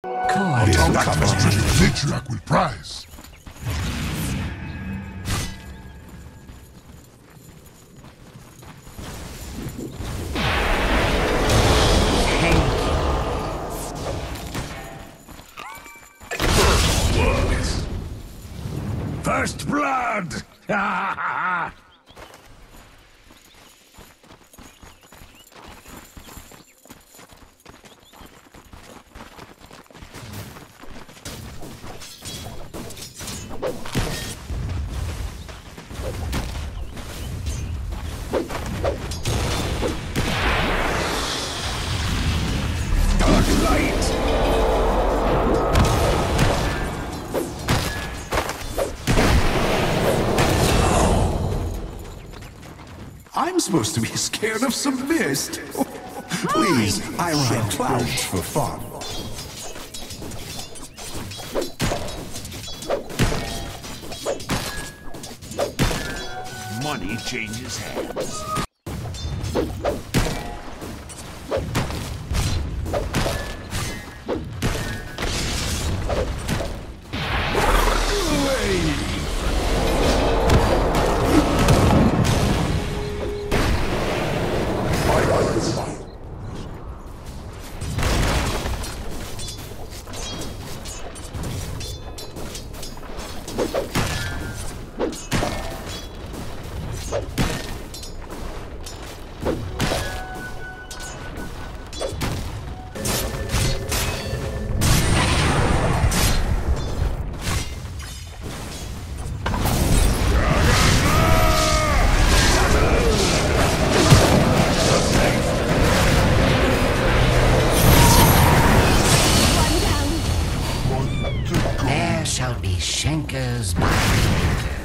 This outcome is tribute. Matriarch will prize. First blood! Dark light! I'm supposed to be scared of some mist. Please, I ride clouds for fun. Money changes hands. There shall be Shankers by the acre.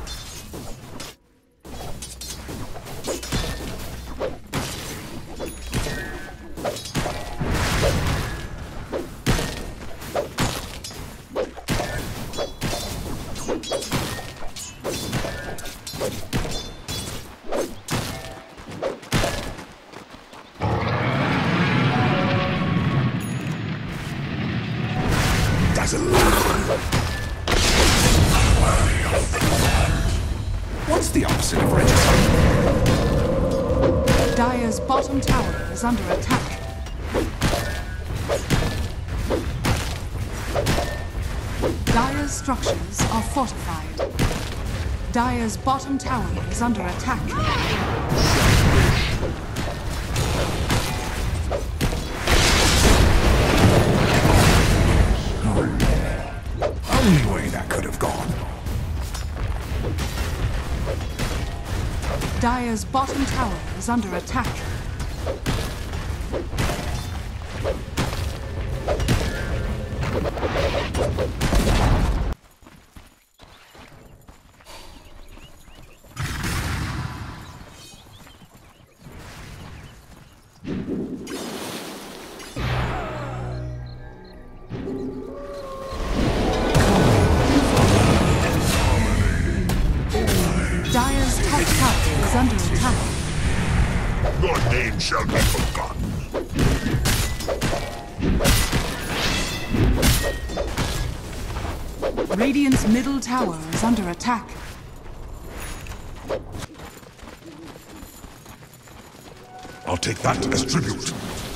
What's the opposite of regicide? Dire's bottom tower is under attack. Dire's structures are fortified. Dire's bottom tower is under attack. Only way that could have gone. Dire's bottom tower is under attack. Dire's top tower is under attack. Your name shall be forgotten. Radiant's middle tower is under attack. I'll take that as tribute.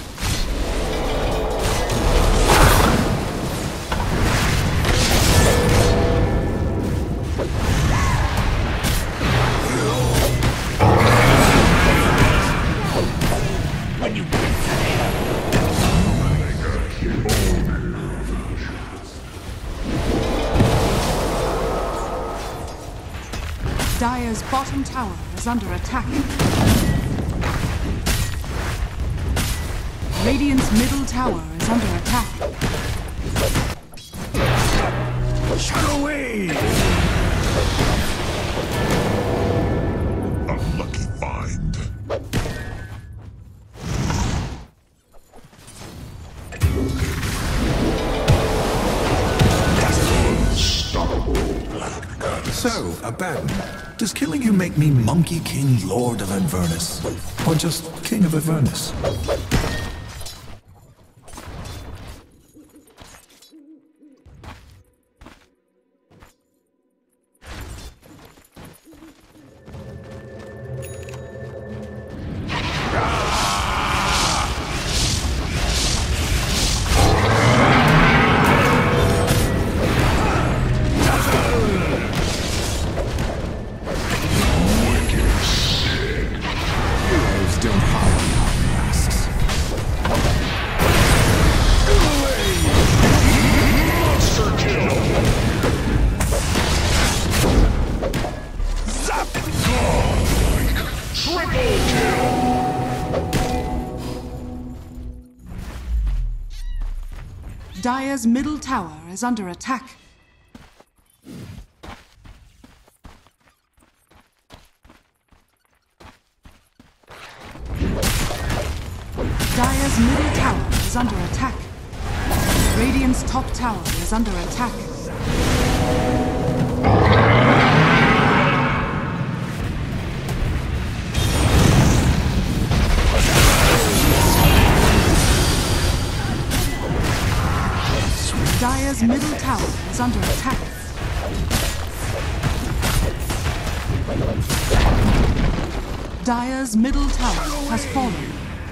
Dire's bottom tower is under attack. Radiant's middle tower is under attack. Shut away! Unlucky find. So, Abaddon, does killing you make me Monkey King Lord of Avernus? Or just King of Avernus? Dire's middle tower is under attack. Dire's middle tower is under attack. Radiant's top tower is under attack. Dire's middle tower is under attack. Dire's middle tower has fallen.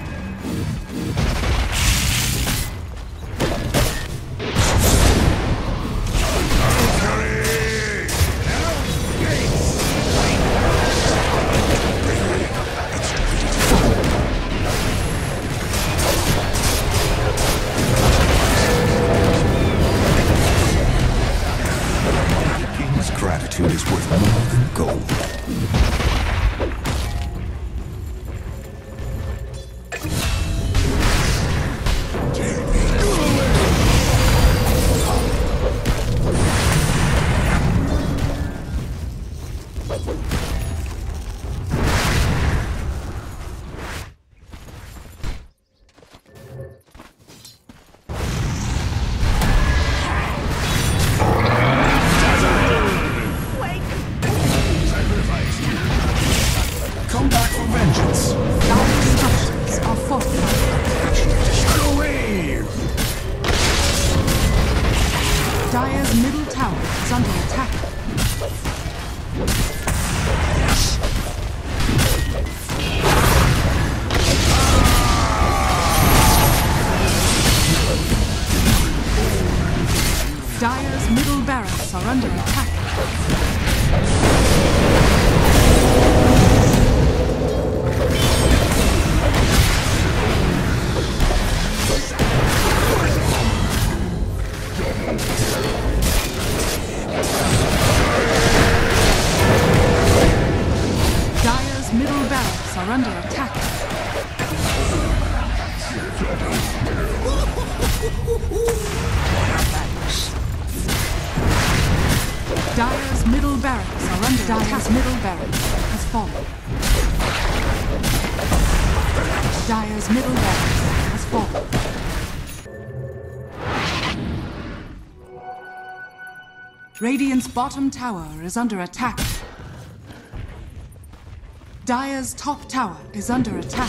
Gratitude is worth more than gold. Come back for vengeance. Dire's structures are fortified. Shadow Wave! Dire's middle tower is under attack. Dire's middle barracks are under attack. Dire's middle barracks are under attack. Dire's middle barracks are under attack. Dire's middle barracks has fallen. Dire's middle barracks has fallen. Radiant's bottom tower is under attack. Dire's top tower is under attack.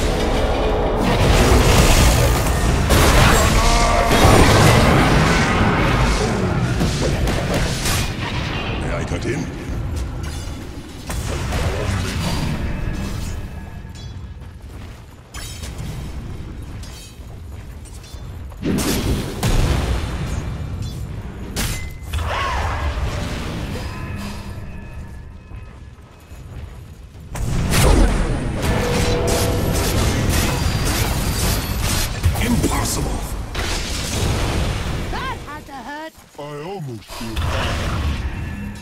May I cut in? Impossible! That had to hurt. I almost feel bad.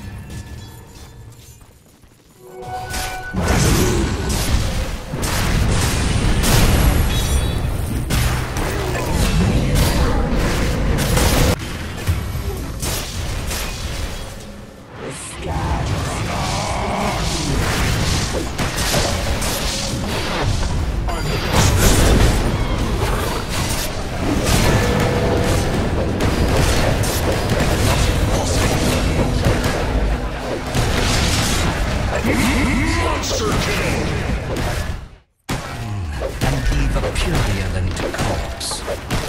And leave a purulent corpse.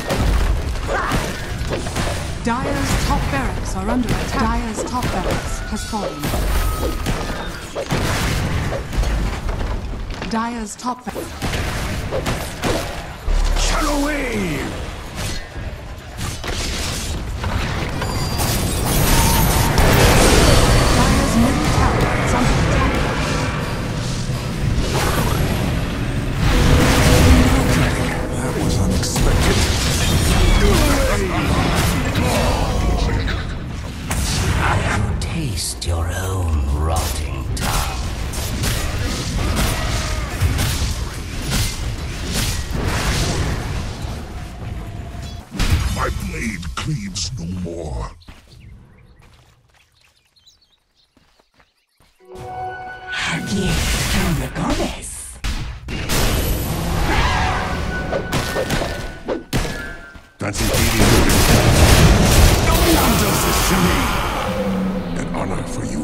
Dire's top barracks are under attack. Dire's top barracks has fallen. Dire's top barracks. Shadow Wave! Dire's middle tower is under attack. That was unexpected. Taste your own rotting tongue. cleaves no more. Aquí están los goles. Fancy feeding you. No one does this to me. An honor for you.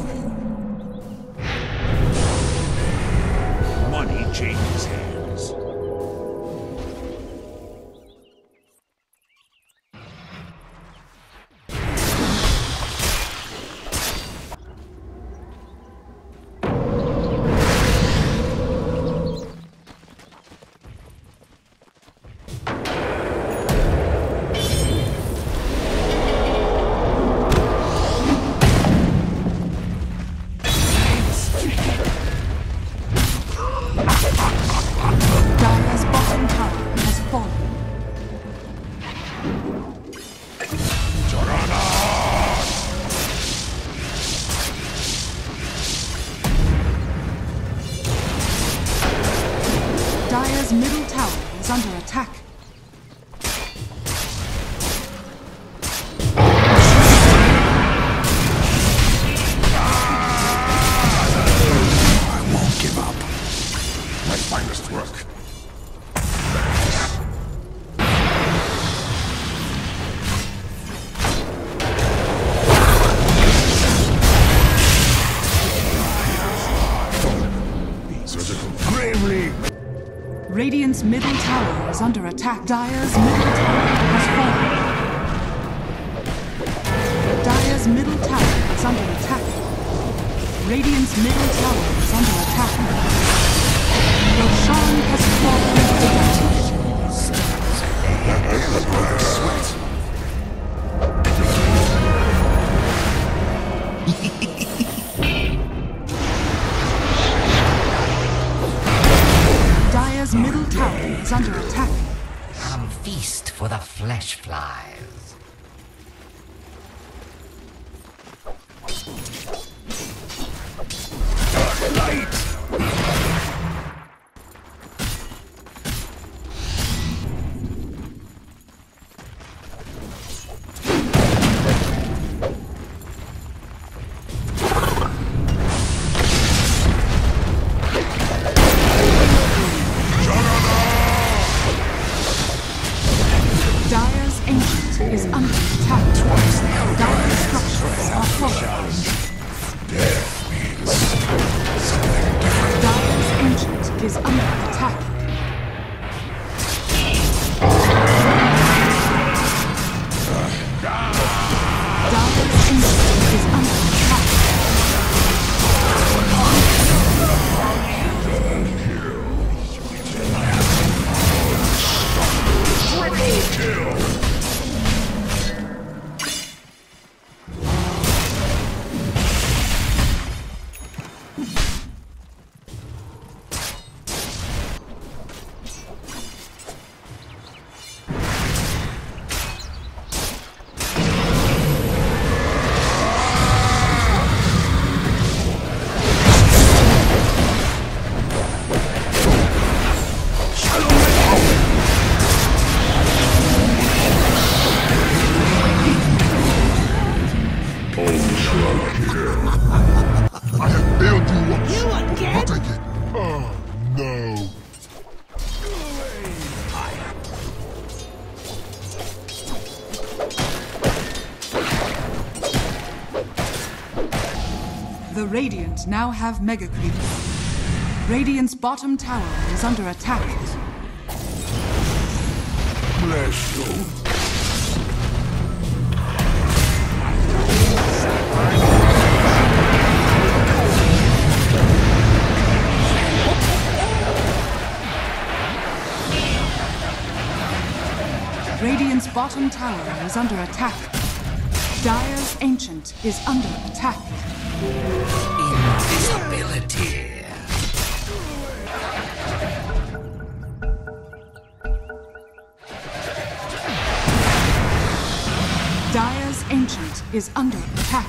Money changes hands. Dire's middle tower is under attack. I won't give up. My finest work. Surgical. Bravely. Radiant's middle tower is under attack. Dire's middle tower has fallen. Dire's middle tower is under attack. Radiant's middle tower is under attack. Roshan has fallen to Sweat. Dire's middle tower is under attack. Come feast for the flesh flies. Light. Dire's ancient is under attack. Dire's structures are falling. Dire's ancient is under attack. Dire's ancient is under attack. I have failed you once. I'll take it. Oh, no. The Radiant now have Mega Creep. Radiant's bottom tower is under attack. Bless you. Radiant's bottom tower is under attack. Dire's ancient is under attack. Invisibility. Dire's ancient is under attack.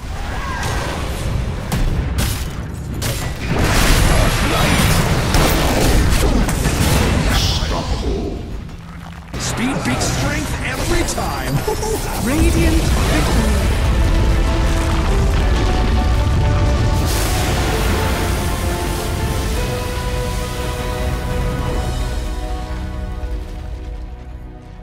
Speed beats strength. strength every time. Radiant victory.